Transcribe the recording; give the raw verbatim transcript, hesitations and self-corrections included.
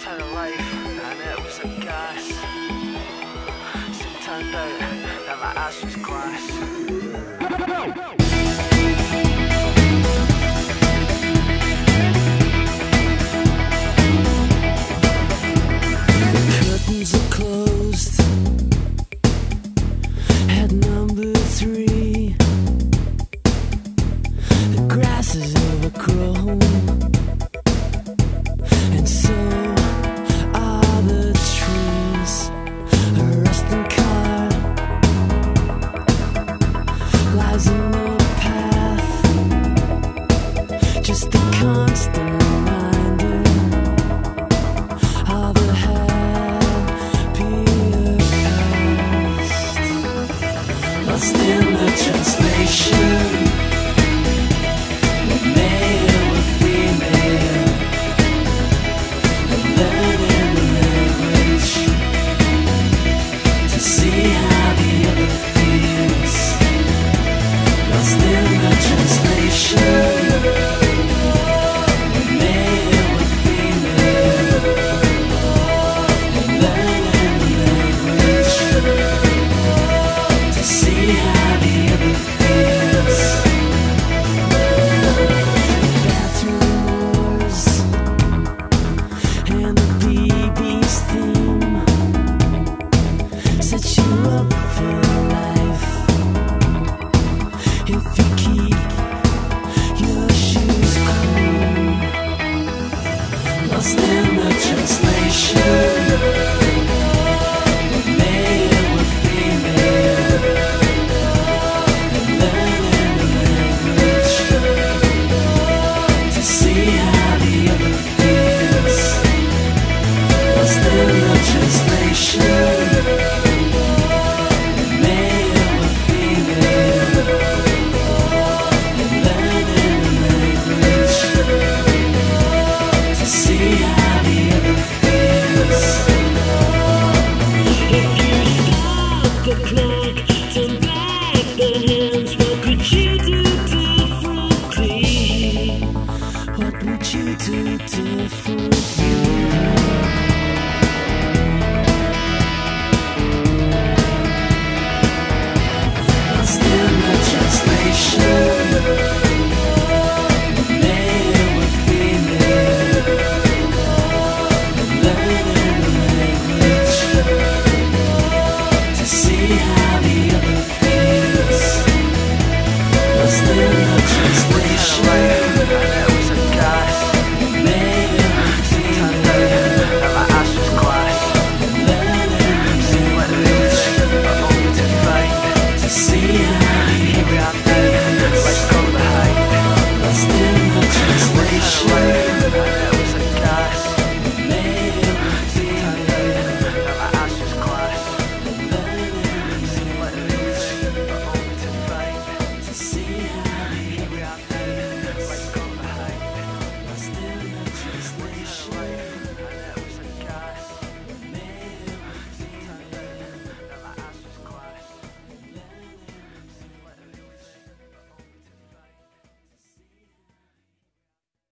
had a life, and it was a gas. Soon turned out that my ass was grass. Curtains are closed at number three. The grass is overgrown, and so are the trees. A rusting car lies in the path, just a constant reminder of the happier past. Lost in the translation, what male or female, and learning the language to see how the other feels. Lost in the translation, what male or female, and learning the language to see how the other feels. Bathroom wars and the B B's theme set you up for life if you keep your shoes clean. Lost in the translation.